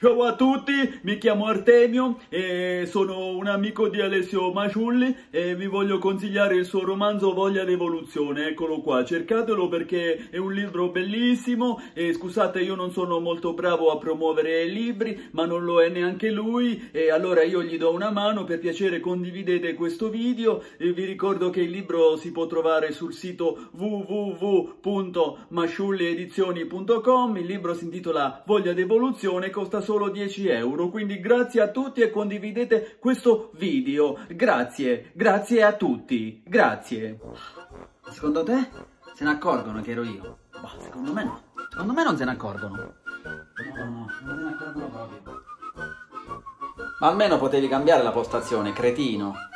Ciao a tutti, mi chiamo Artemio e sono un amico di Alessio Masciulli e vi voglio consigliare il suo romanzo Voglia d'evoluzione. Eccolo qua, cercatelo perché è un libro bellissimo e scusate, io non sono molto bravo a promuovere libri, ma non lo è neanche lui, e allora io gli do una mano. Per piacere condividete questo video e vi ricordo che il libro si può trovare sul sito www.masciulliedizioni.com. Il libro si intitola Voglia d'evoluzione, costa solo 10 euro, quindi grazie a tutti e condividete questo video. Grazie a tutti, grazie. Secondo te se ne accorgono che ero io? Boh, secondo me no. Secondo me non se ne accorgono. No, non se ne accorgono proprio. Ma almeno potevi cambiare la postazione, cretino.